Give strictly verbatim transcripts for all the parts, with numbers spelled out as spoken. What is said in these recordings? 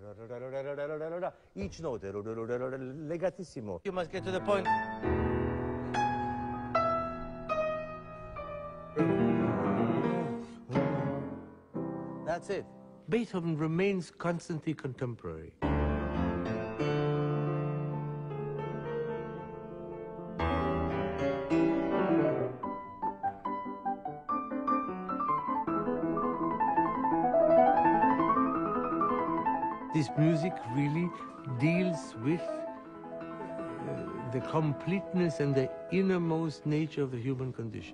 Each note, legatissimo. You must get to the point. That's it. Beethoven remains constantly contemporary. This music really deals with uh, the completeness and the innermost nature of the human condition.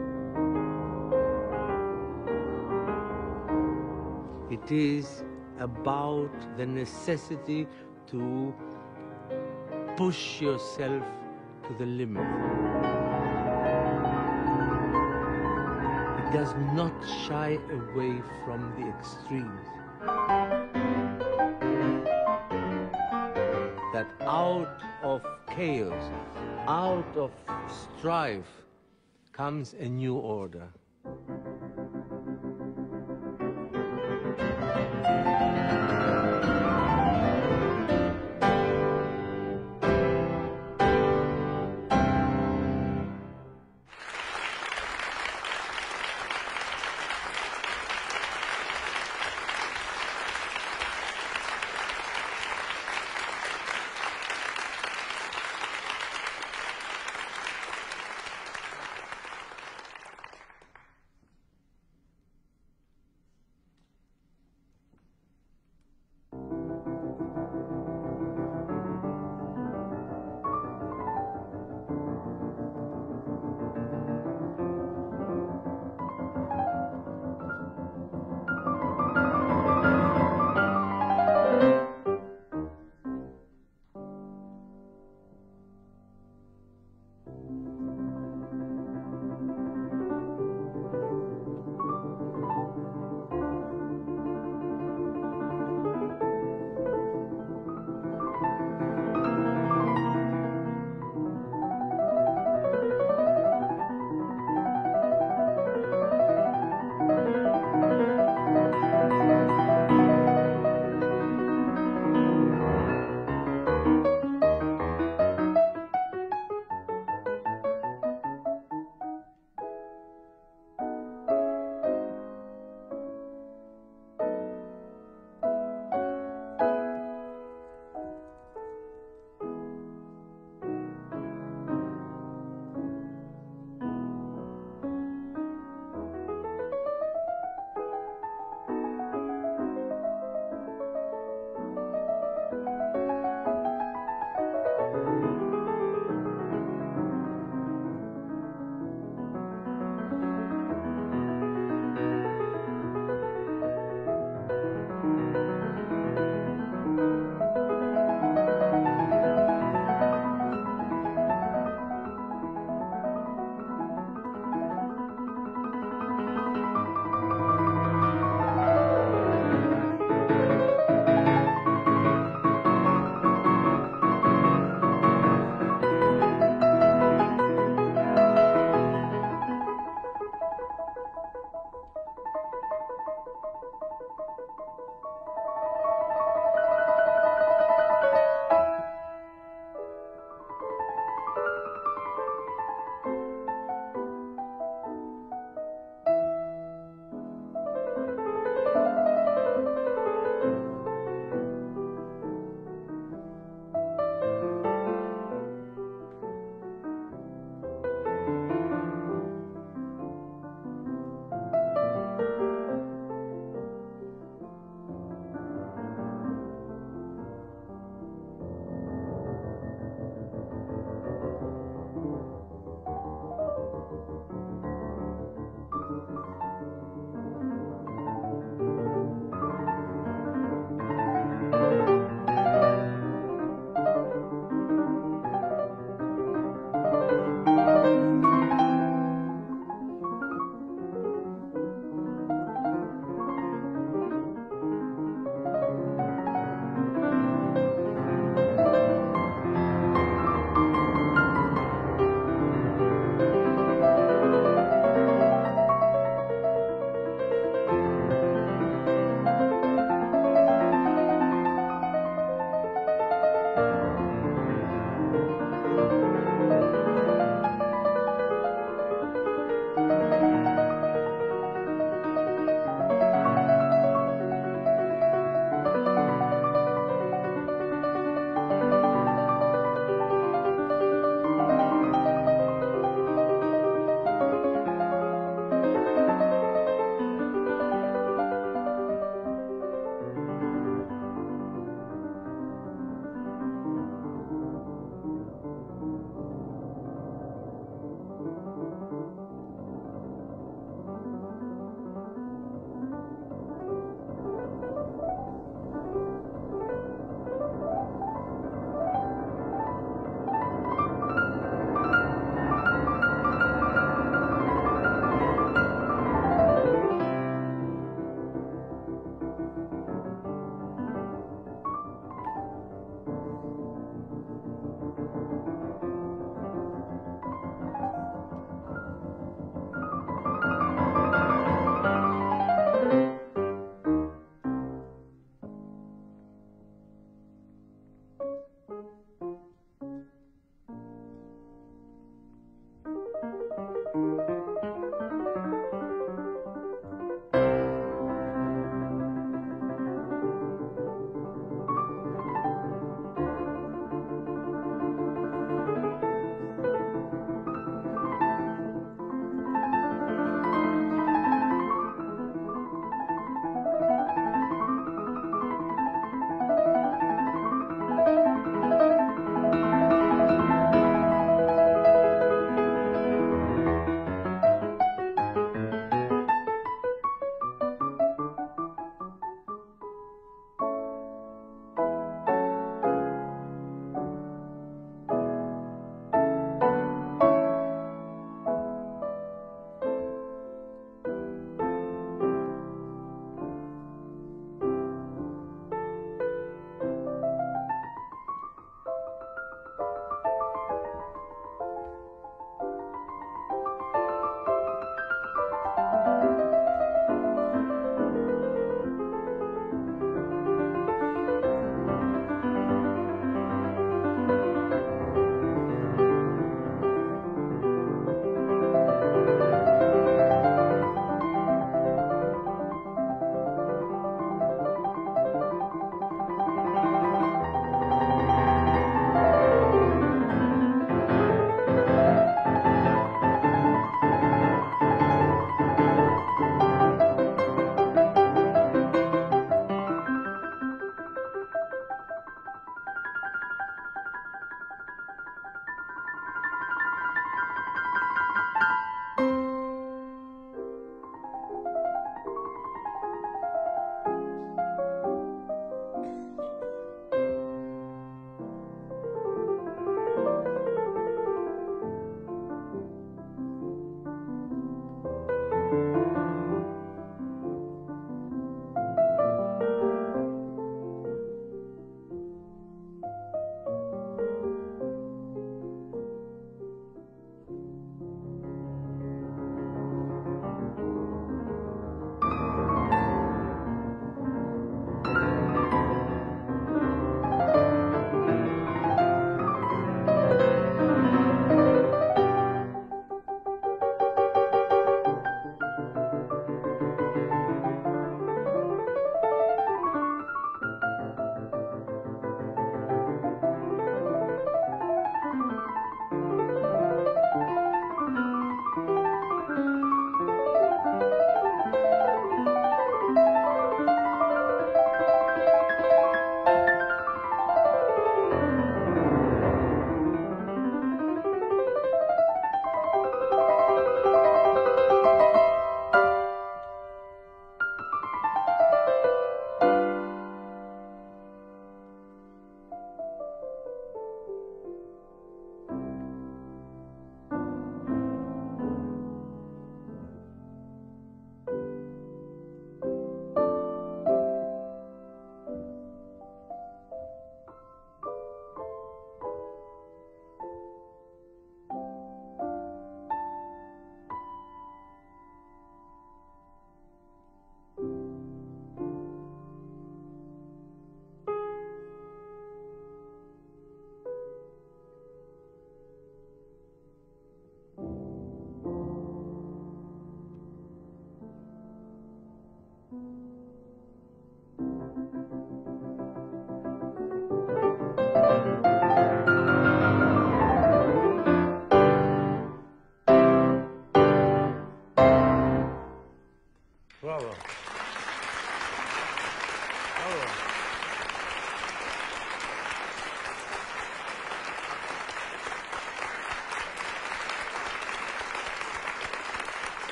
It is about the necessity to push yourself to the limit. It does not shy away from the extremes. That out of chaos, out of strife, comes a new order.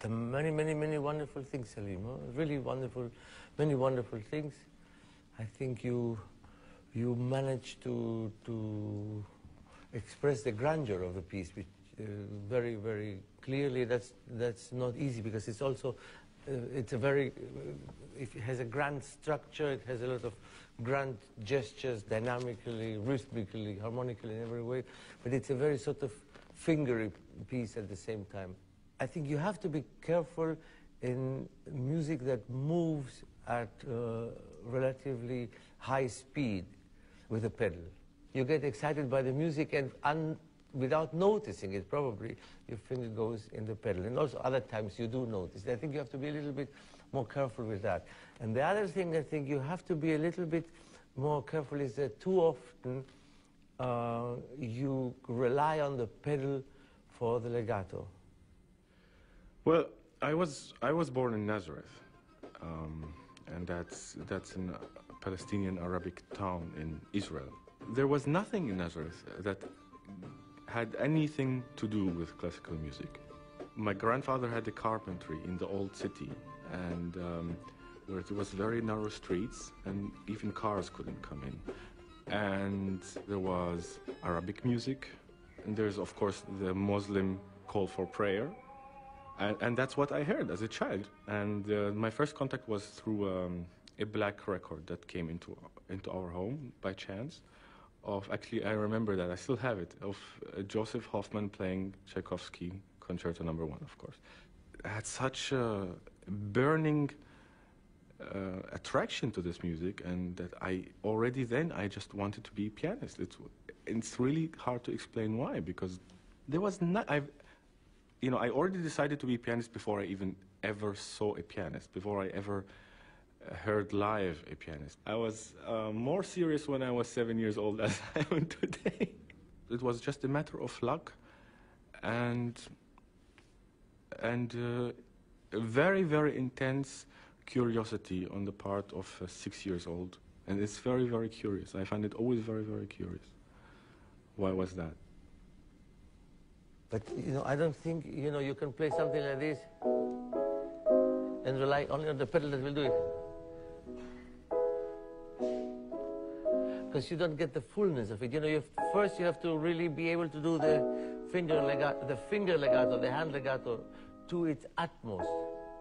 many, many, many wonderful things, Salim. Huh? Really wonderful, many wonderful things. I think you, you managed to, to express the grandeur of the piece, which uh, very, very clearly. That's, that's not easy because it's also, uh, it's a very, uh, it has a grand structure, it has a lot of grand gestures, dynamically, rhythmically, harmonically in every way, but it's a very sort of fingery piece at the same time. I think you have to be careful in music that moves at uh, relatively high speed with a pedal. You get excited by the music and un without noticing it, probably, your finger goes in the pedal. And also other times you do notice. I think you have to be a little bit more careful with that. And the other thing I think you have to be a little bit more careful is that too often uh, you rely on the pedal for the legato. Well, I was, I was born in Nazareth, um, and that's, that's in a Palestinian Arabic town in Israel. There was nothing in Nazareth that had anything to do with classical music. My grandfather had a carpentry in the old city, and um, where it was very narrow streets, and even cars couldn't come in. And there was Arabic music, and there's, of course, the Muslim call for prayer. And, and that's what I heard as a child. And uh, my first contact was through um, a black record that came into, into our home by chance. Of actually, I remember that, I still have it, of uh, Joseph Hoffman playing Tchaikovsky Concerto Number One, of course. I had such a burning uh, attraction to this music, and that I already then, I just wanted to be a pianist. It's, it's really hard to explain why, because there was not, I've, you know, I already decided to be a pianist before I even ever saw a pianist, before I ever heard live a pianist. I was uh, more serious when I was seven years old as I am today. It was just a matter of luck and, and uh, a very, very intense curiosity on the part of uh, six years old. And it's very, very curious. I find it always very, very curious. Why was that? But, you know, I don't think, you know, you can play something like this and rely only on the pedal that will do it. Because you don't get the fullness of it. You know, you have to, first you have to really be able to do the finger legato, the finger legato, the hand legato to its utmost.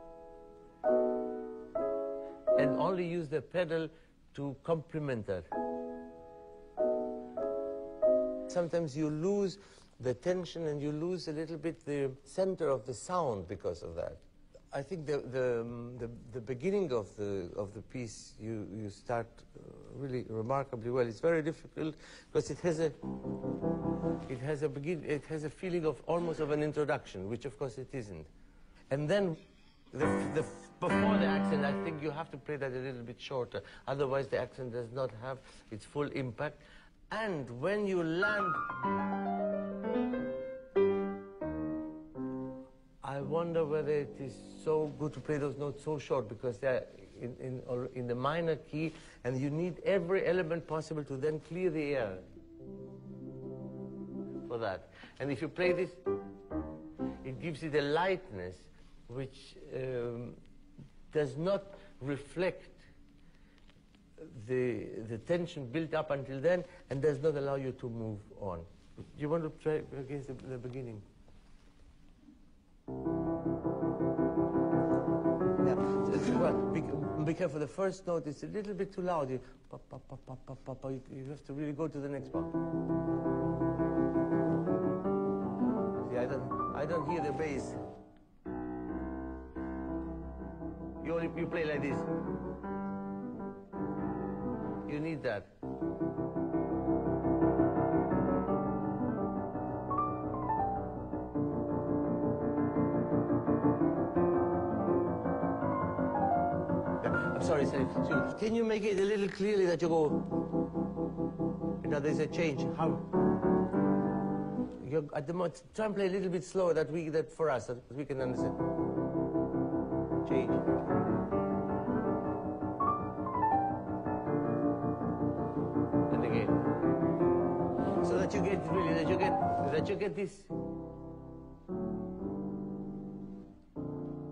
And only use the pedal to complement that. Sometimes you lose the tension and you lose a little bit the center of the sound because of that. I think the, the, um, the, the beginning of the, of the piece, you, you start uh, really remarkably well. It's very difficult because it has a, it has a begin, it has a feeling of almost of an introduction, which of course it isn't. And then the, the, before the accent, I think you have to play that a little bit shorter. Otherwise the accent does not have its full impact. And when you land, I wonder whether it is so good to play those notes so short because they're in, in, or in the minor key and you need every element possible to then clear the air for that. And if you play this, it gives it a lightness which um, does not reflect the, the tension built up until then and does not allow you to move on. Do you want to try against the, the beginning? Yeah, well, be, be careful. The first note is a little bit too loud. You, pa, pa, pa, pa, pa, pa, pa. You, you have to really go to the next part. See, I don't, I don't hear the bass. You only you play like this. You need that. I'm sorry, sir. Can you make it a little clearly that you go? Now there's a change. How? You're at the moment, try and play a little bit slower that we that for us that we can understand. Change. And again. So that you get really that you get that you get this.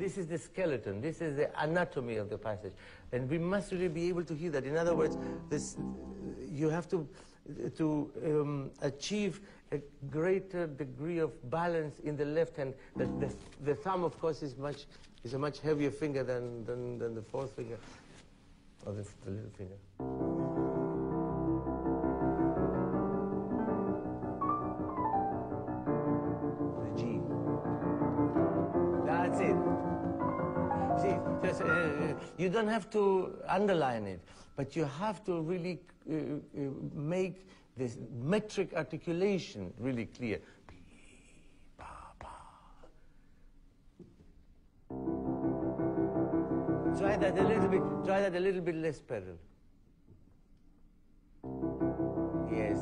This is the skeleton. This is the anatomy of the passage. And we must really be able to hear that. In other words, this, you have to, to um, achieve a greater degree of balance in the left hand. The, the, the thumb, of course, is, much, is a much heavier finger than, than, than the fourth finger, or the, the little finger. Just, uh, you don't have to underline it, but you have to really uh, uh, make this metric articulation really clear. Try that a little bit. Try that a little bit less pedal. Yes.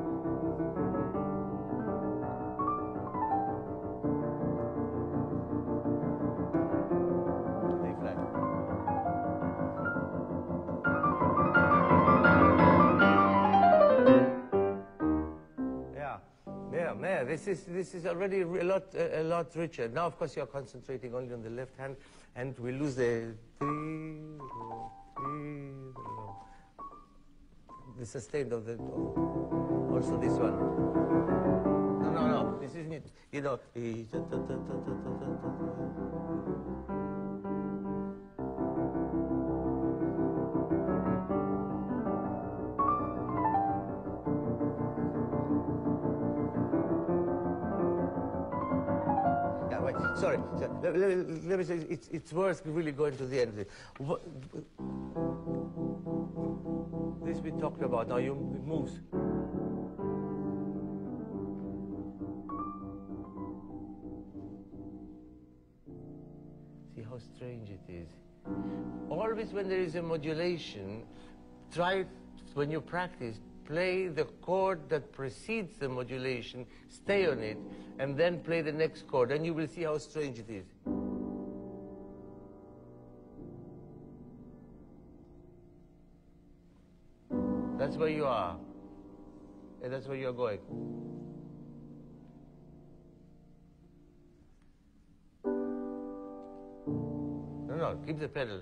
Yeah, this is this is already a lot a, a lot richer. Now, of course, you are concentrating only on the left hand, and we lose the the sustained of the also this one. No, no, no. This isn't it. You know. Sorry, sorry. Let, let, let me say, it's, it's worth really going to the end of it. What, this we talked about, now you, it moves. See how strange it is. Always when there is a modulation, try, when you practice, play the chord that precedes the modulation, stay on it, and then play the next chord, and you will see how strange it is. That's where you are, and that's where you're going. No, no, keep the pedal.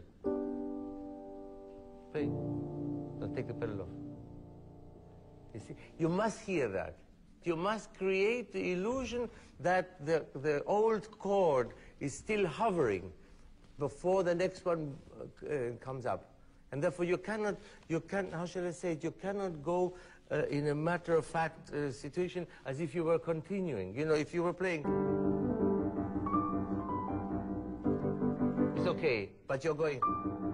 Play. Don't take the pedal off. You see, you must hear that. You must create the illusion that the, the old chord is still hovering before the next one uh, comes up. And therefore you cannot, you can, how shall I say it, you cannot go uh, in a matter-of-fact uh, situation as if you were continuing. You know, if you were playing, it's okay, but you're going.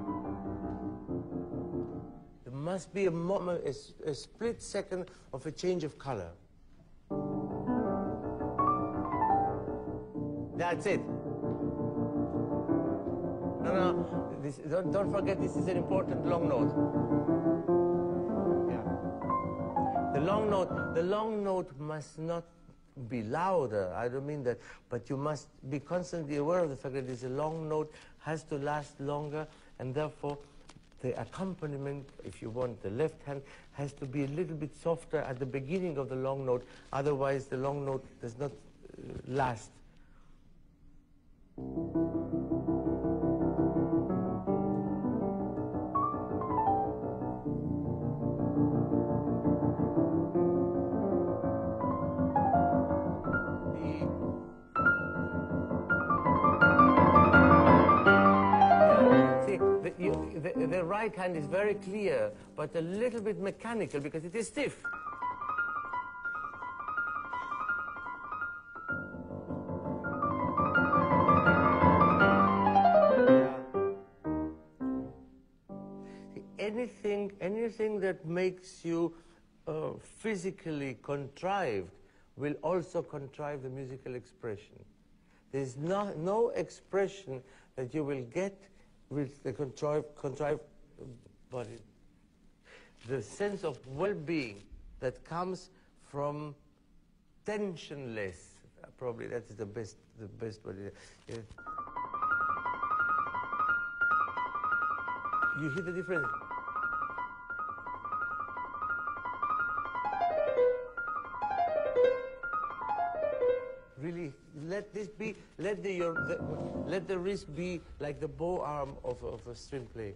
There must be a moment, a, a split second of a change of color. That's it. No, no, this, don't, don't forget this is an important long note. Yeah. The long note, the long note must not be louder. I don't mean that, but you must be constantly aware of the fact that this long note has to last longer, and therefore the accompaniment, if you want the left hand, has to be a little bit softer at the beginning of the long note. Otherwise, the long note does not uh, last. You, the, the right hand is very clear, but a little bit mechanical because it is stiff. Anything, anything that makes you uh, physically contrived will also contrive the musical expression. There's no, no expression that you will get with the contrived, contrived body. The sense of well-being that comes from tensionless, probably that is the best, the best body. Yeah. You hear the difference? Really let this be, let the, your, the, let the wrist be like the bow arm of, of a string player.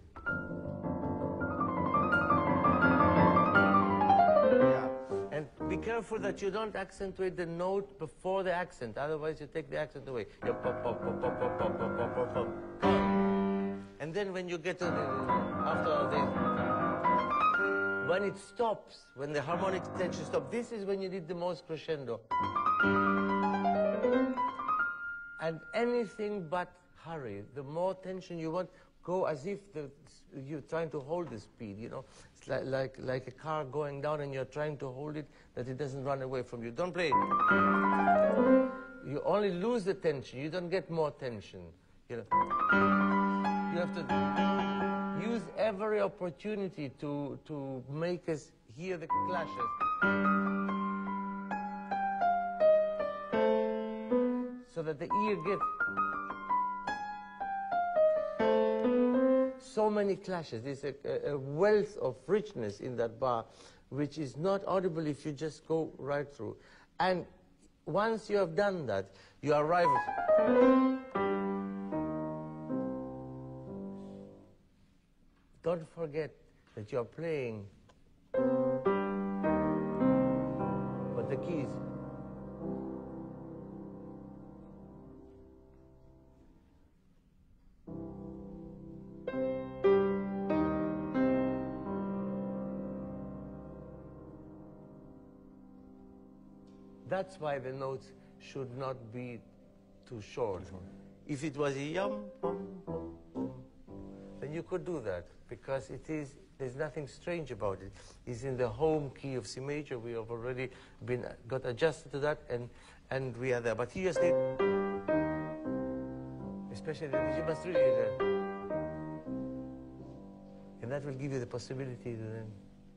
Yeah. And be careful that you don't accentuate the note before the accent, otherwise you take the accent away. You pop, pop, pop, pop, pop, pop, pop, pop, pop, pop. And then when you get to the, after this, when it stops, when the harmonic tension stops, this is when you need the most crescendo. And anything but hurry. The more tension you want, go as if the, you're trying to hold the speed, you know. It's like, like, like a car going down and you're trying to hold it, that it doesn't run away from you. Don't play it. You only lose the tension. You don't get more tension. You know. You have to use every opportunity to, to make us hear the clashes. So that the ear gets so many clashes. There's a, a wealth of richness in that bar, which is not audible if you just go right through. And once you have done that, you arrive at... Don't forget that you're playing with the keys. That's why the notes should not be too short. If it was a yum, bum, bum, bum, then you could do that, because it is, there's nothing strange about it. It's in the home key of C major. We have already been, got adjusted to that, and, and we are there. But you just need, especially the, you must really, uh, and that will give you the possibility to then,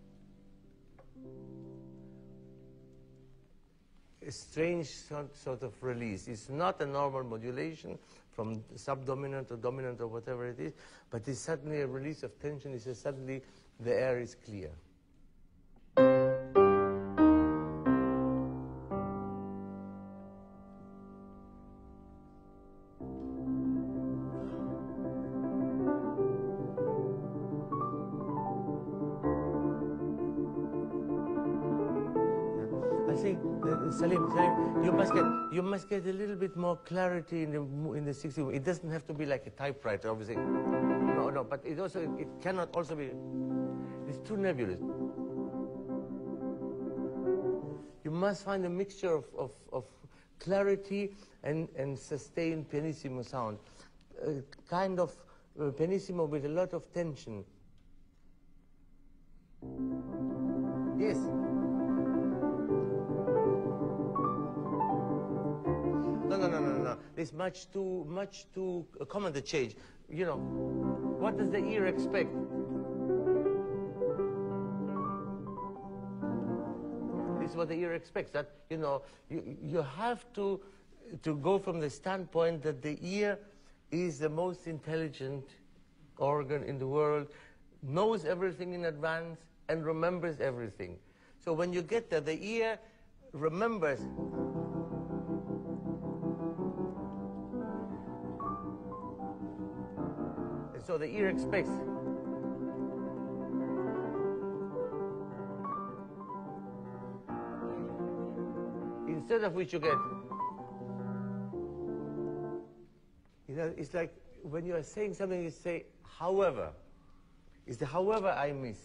a strange sort, sort of release. It's not a normal modulation from subdominant or dominant or whatever it is, but it's suddenly a release of tension. It's just suddenly the air is clear. Salim, Salim, you must get you must get a little bit more clarity in the in the sixty. It doesn't have to be like a typewriter, obviously. No, no, but it also it cannot also be. It's too nebulous. You must find a mixture of of, of clarity and and sustained pianissimo sound, a kind of uh, pianissimo with a lot of tension. Yes. No, no, no, no, no. It's much too, much too common to change. You know, what does the ear expect? This is what the ear expects. That, you know, you, you have to, to go from the standpoint that the ear is the most intelligent organ in the world, knows everything in advance, and remembers everything. So when you get there, the ear remembers. So the ear expects. Instead of which you get, you know, it's like when you are saying something, you say, however. It's the however I miss.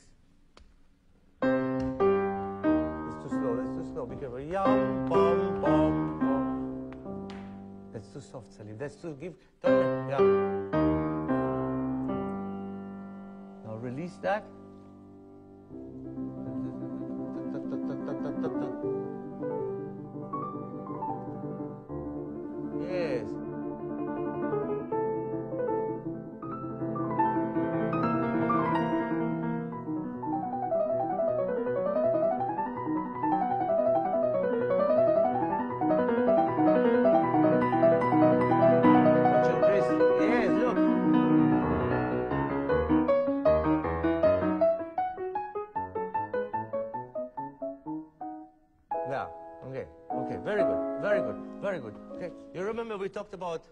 It's too slow, that's too slow. Be careful. Yum, bum, bum, bum. That's too soft, Salim. That's too give. Don't, yeah. Release that. Yes. Now, we talked about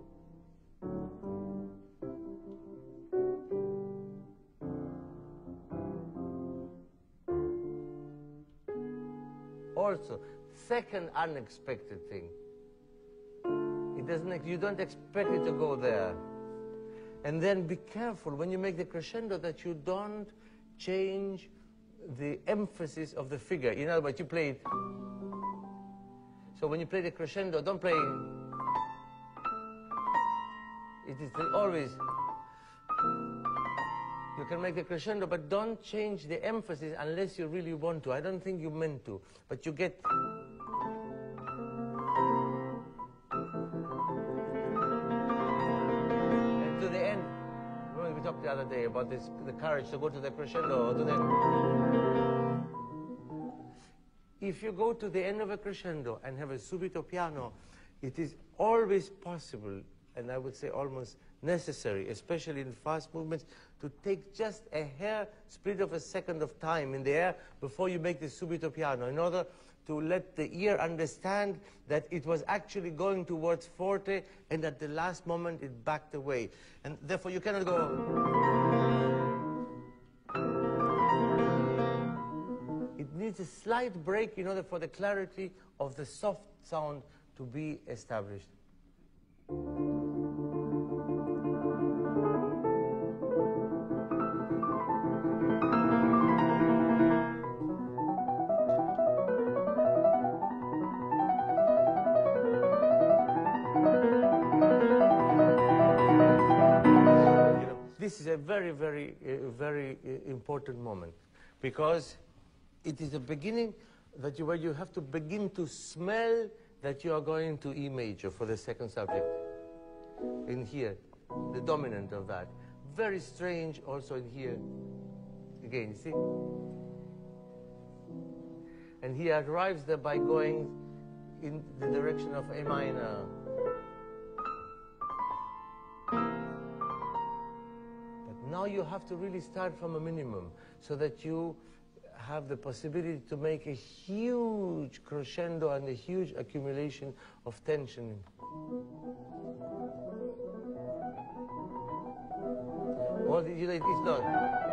also second unexpected thing. It doesn't, you don't expect it to go there. And then be careful when you make the crescendo that you don't change the emphasis of the figure. In other words, you play it. So when you play the crescendo, don't play. It is always. You can make the crescendo, but don't change the emphasis unless you really want to. I don't think you meant to, but you get. And to the end, when we talked the other day about this, the courage to go to the crescendo or to the. If you go to the end of a crescendo and have a subito piano, it is always possible, and I would say almost necessary, especially in fast movements, to take just a hair split of a second of time in the air before you make the subito piano, in order to let the ear understand that it was actually going towards forte, and at the last moment it backed away. And therefore you cannot go. It needs a slight break in order for the clarity of the soft sound to be established. This is a very, very, uh, very uh, important moment, because it is the beginning that you, where you have to begin to smell that you are going to E major for the second subject. In here, the dominant of that. Very strange also in here. Again, you see? And he arrives there by going in the direction of A minor. Now you have to really start from a minimum so that you have the possibility to make a huge crescendo and a huge accumulation of tension. Well, you know, it's not.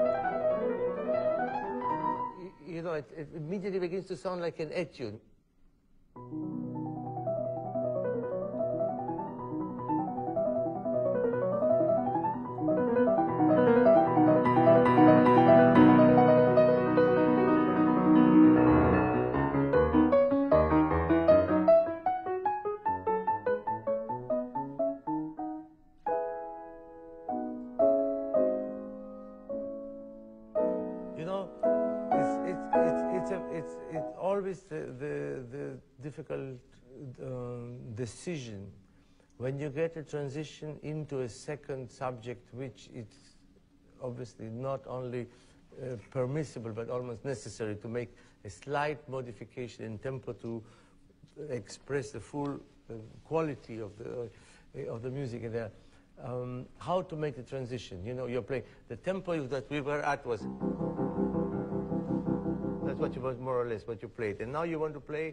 You know, it, it immediately begins to sound like an etude. The, the, the difficult um, decision when you get a transition into a second subject, which is obviously not only uh, permissible but almost necessary to make a slight modification in tempo to express the full uh, quality of the uh, of the music in there. Um, how to make the transition? You know, you're playing the tempo that we were at was. That's what you was more or less what you played, and now you want to play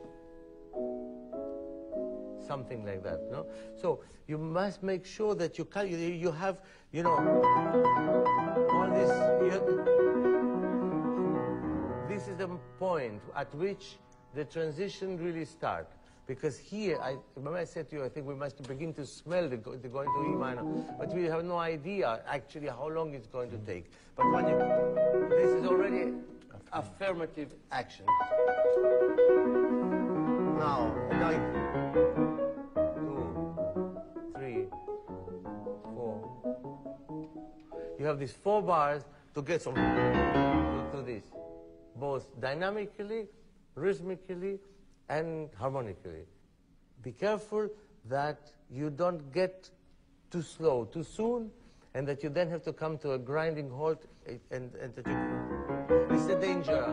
something like that, no? So you must make sure that you can, you, you have, you know, all this. You have, this is the point at which the transition really starts, because here, I remember I said to you, I think we must begin to smell the, the going to E minor, but we have no idea actually how long it's going to take. But when you, this is already affirmative action. Now, now, two, three, four. You have these four bars to get from to, to this, both dynamically, rhythmically, and harmonically. Be careful that you don't get too slow too soon, and that you then have to come to a grinding halt, and, and that you. It's the danger.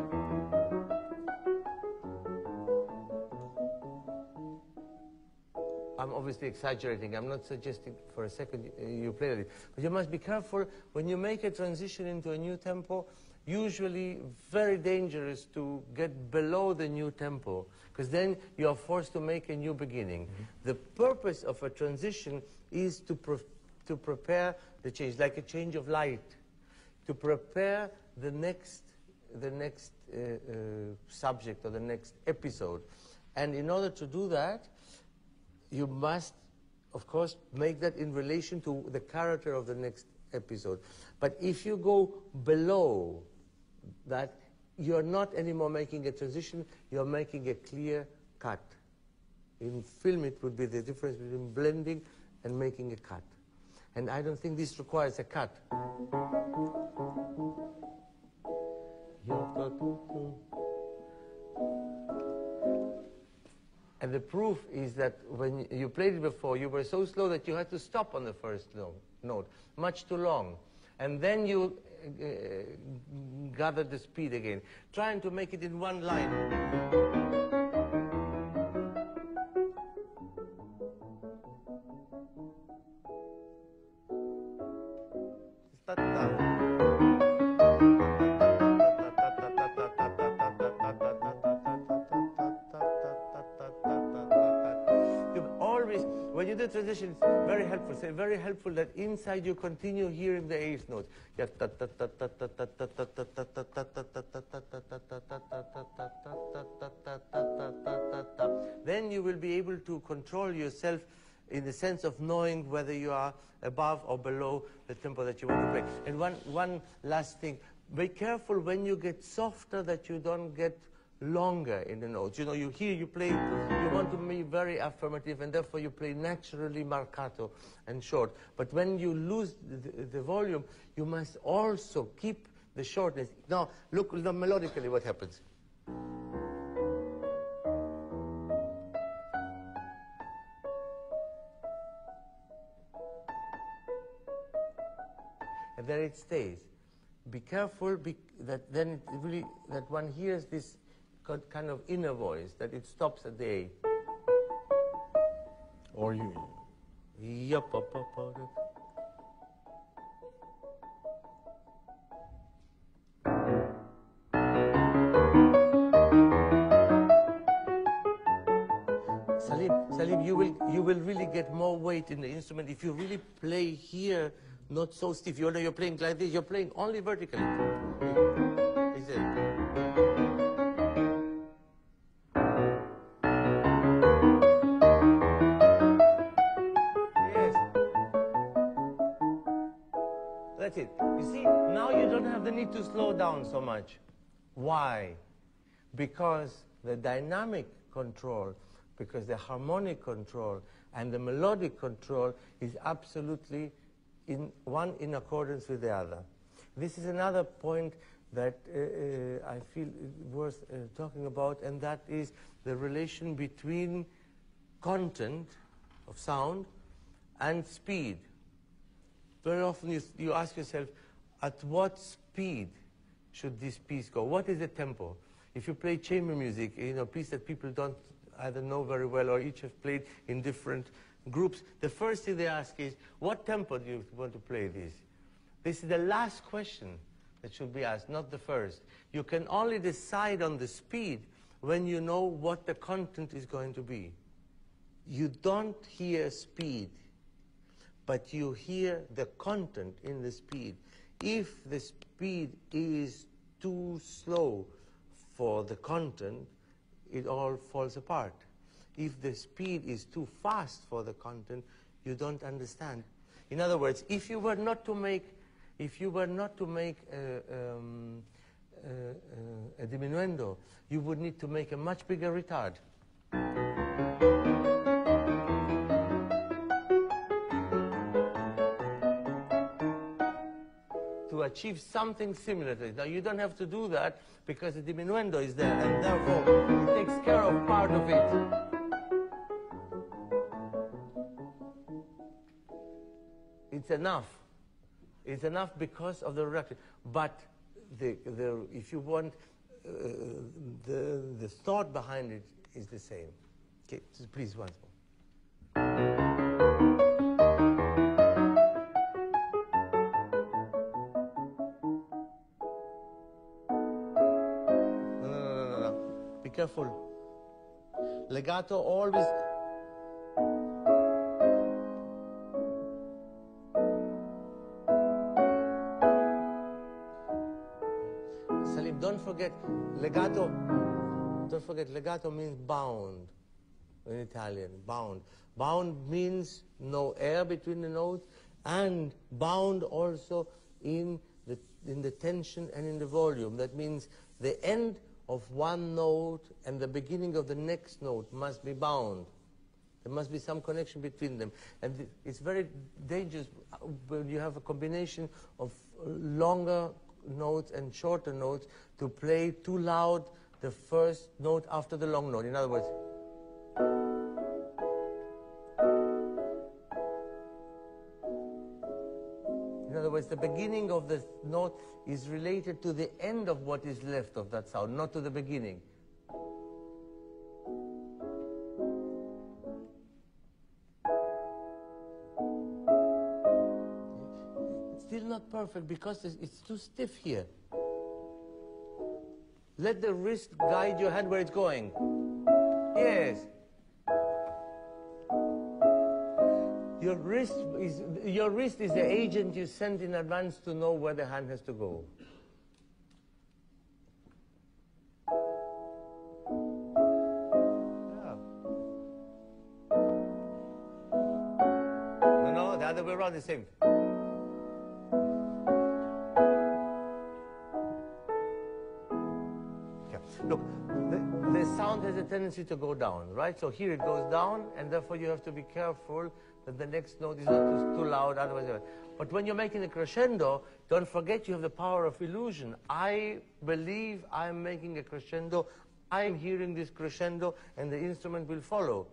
I'm obviously exaggerating. I'm not suggesting for a second you play it. But you must be careful when you make a transition into a new tempo. usually very dangerous to get below the new tempo, because then you are forced to make a new beginning. Mm-hmm. The purpose of a transition is to, pre to prepare the change, like a change of light, to prepare the next, the next uh, uh, subject or the next episode. And in order to do that, you must, of course, make that in relation to the character of the next episode. But if you go below that, you're not anymore making a transition, you're making a clear cut. In film, it would be the difference between blending and making a cut. And I don't think this requires a cut. And the proof is that when you played it before, you were so slow that you had to stop on the first note, much too long. And then you uh, gathered the speed again, trying to make it in one line. When you do transition, it's very helpful. It's very helpful that inside you continue hearing the eighth note. Then you will be able to control yourself in the sense of knowing whether you are above or below the tempo that you want to play. And one, one last thing, be careful when you get softer that you don't get longer in the notes. You know, you hear, you play, you want to be very affirmative, and therefore you play naturally marcato and short. But when you lose the, the volume, you must also keep the shortness. Now, look melodically what happens. And there it stays. Be careful be, that then it really, that one hears this kind of inner voice, that it stops at the A. Or you... Yup, up, up, up, Salim, Salim, you will, you will really get more weight in the instrument if you really play here, not so stiff. You know, you're playing like this, you're playing only vertically. Is it? That's it. You see, now you don't have the need to slow down so much. Why? Because the dynamic control, because the harmonic control and the melodic control is absolutely in one in accordance with the other. This is another point that uh, uh, I feel worth uh, talking about, and that is the relation between content of sound and speed. Very often you, you ask yourself, at what speed should this piece go? What is the tempo? If you play chamber music, you know, a piece that people don't either know very well or each have played in different groups, the first thing they ask is, what tempo do you want to play this? This is the last question that should be asked, not the first. You can only decide on the speed when you know what the content is going to be. You don't hear speed, but you hear the content in the speed. If the speed is too slow for the content, it all falls apart. If the speed is too fast for the content, you don't understand. In other words, if you were not to make, if you were not to make a, um, a, a, a diminuendo, you would need to make a much bigger retard. To achieve something similar to it. Now, you don't have to do that because the diminuendo is there, and therefore it takes care of part of it. It's enough. It's enough because of the reduction. But the, the, if you want, uh, the, the thought behind it is the same. Okay, so please, once more. careful. Legato always... Salim, don't forget, legato, don't forget, legato means bound in Italian, bound. Bound means no air between the notes, and bound also in the, in the tension and in the volume. That means the end of one note and the beginning of the next note must be bound. There must be some connection between them. And it's very dangerous when you have a combination of longer notes and shorter notes to play too loud the first note after the long note. In other words, in other words, the beginning of the note is related to the end of what is left of that sound, not to the beginning. It's still not perfect because it's too stiff here. Let the wrist guide your hand where it's going. Yes. Your wrist is, your wrist is the agent you send in advance to know where the hand has to go. Yeah. No, no, the other way around is the same. Look, the, the sound has a tendency to go down, right? So here it goes down, and therefore you have to be careful that the next note is not too, too loud, otherwise. But when you're making a crescendo, don't forget you have the power of illusion. I believe I'm making a crescendo. I'm hearing this crescendo, and the instrument will follow.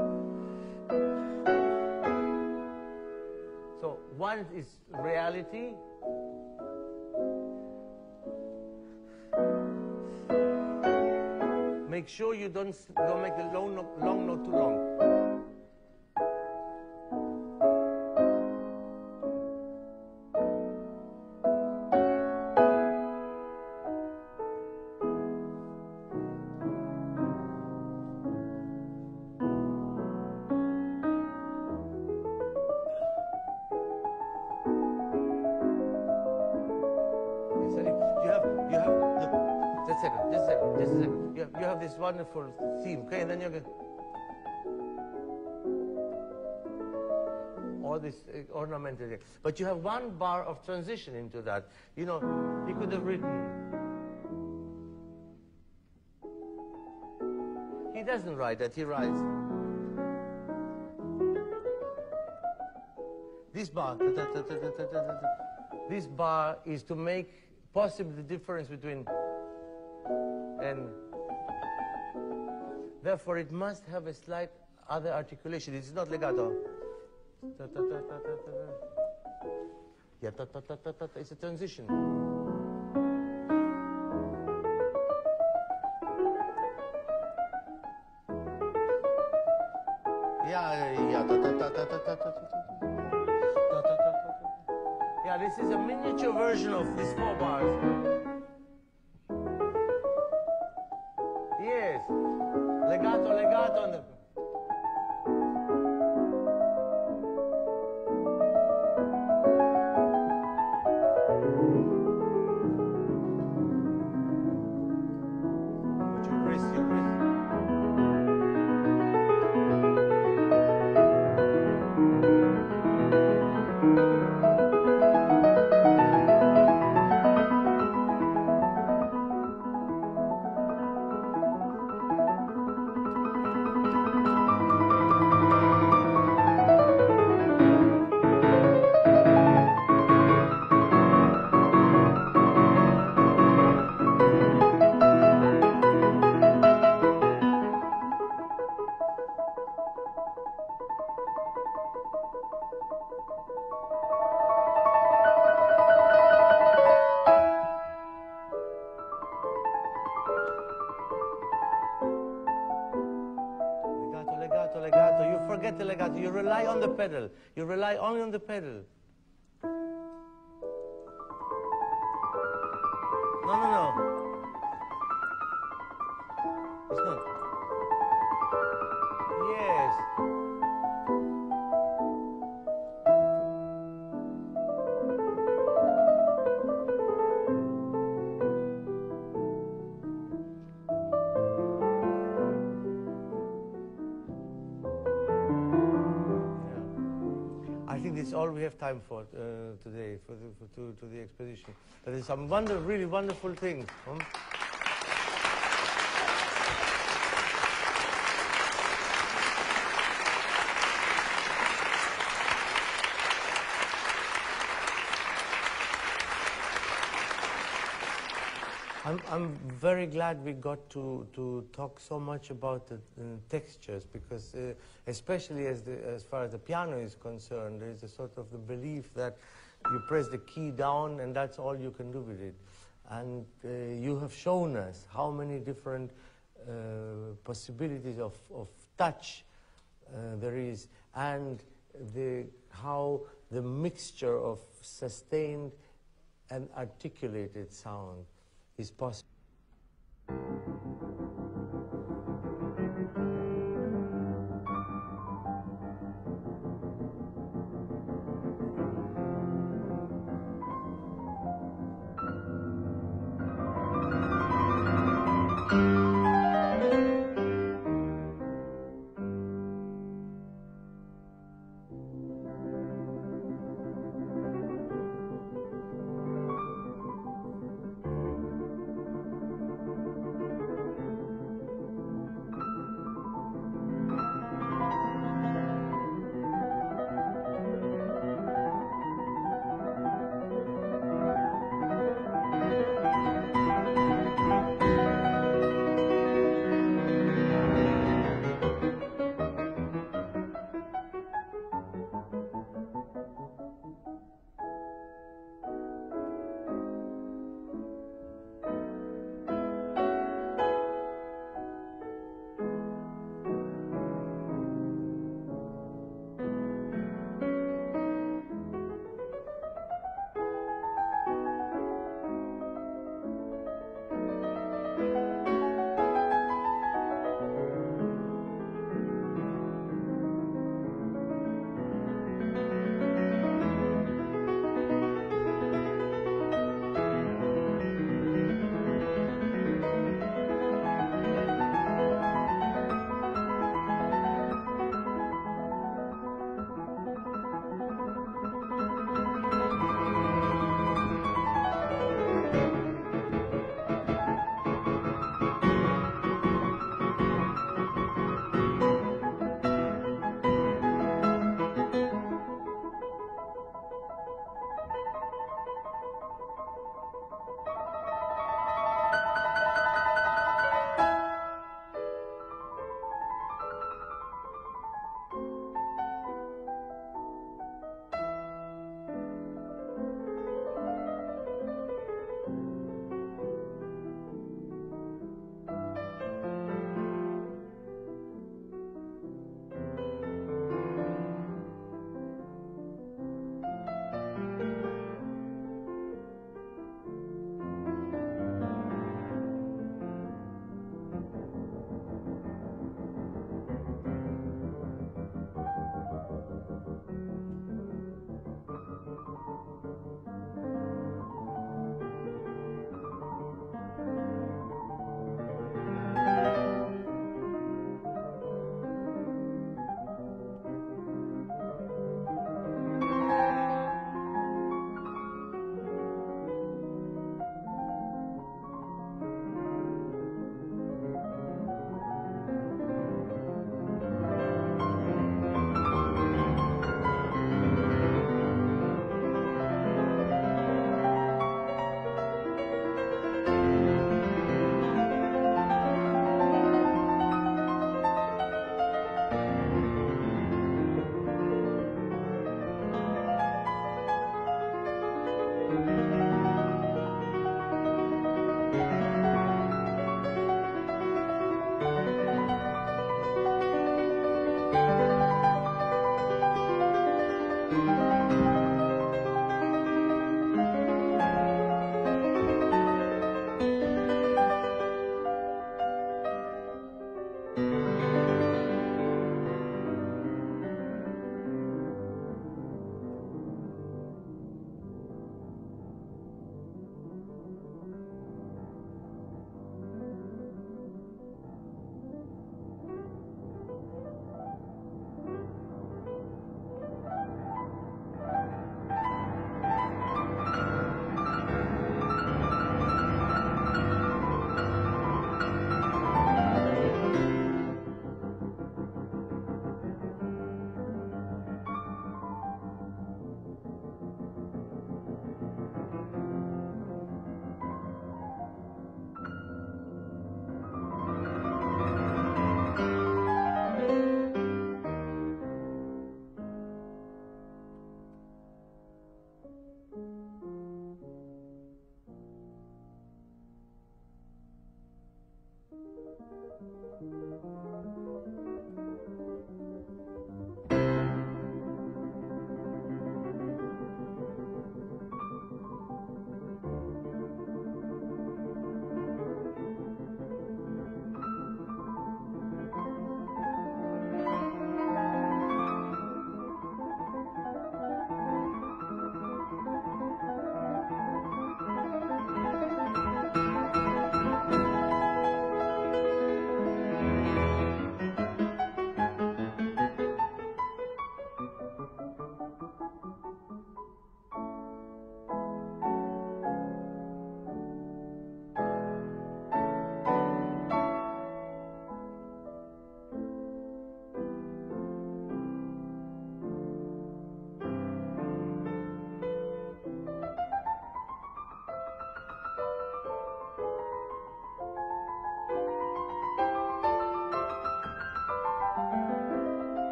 So one is reality. Make sure you don't, don't make the long note, long note too long. You have, you have, look, just a second, just a second, just a second. You have, you have this wonderful theme, okay, and then you're going all this uh, ornamental, but you have one bar of transition into that. You know, he could have written. He doesn't write that. He writes this bar. This bar is to make possible the difference between and. Therefore, it must have a slight other articulation. It's not legato. Yeah, it's a transition. Yeah, yeah. Yeah, this is a miniature version of these four bars. Yes. Legato, legato. And the... But your wrist, your wrist. Legato, legato. You forget the legato. You rely on the pedal. You rely only on the pedal. No, no, no. It's not. Yes. I think that's all we have time for uh, today, for, the, for to, to the expedition. There is some wonder, really wonderful things. Hmm? I'm, I'm very glad we got to, to talk so much about the uh, textures, because uh, especially as, the, as far as the piano is concerned, there is a sort of the belief that you press the key down and that's all you can do with it. And uh, you have shown us how many different uh, possibilities of, of touch uh, there is, and the, how the mixture of sustained and articulated sound is possible.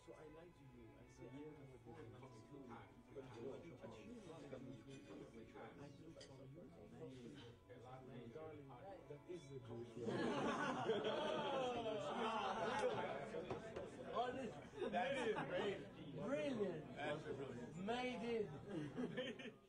So I lied to you. I said I don't know what you're going to do. But you are the I look for you. My darling, that is the truth. Honest. That is great. Brilliant. Absolutely. Made it.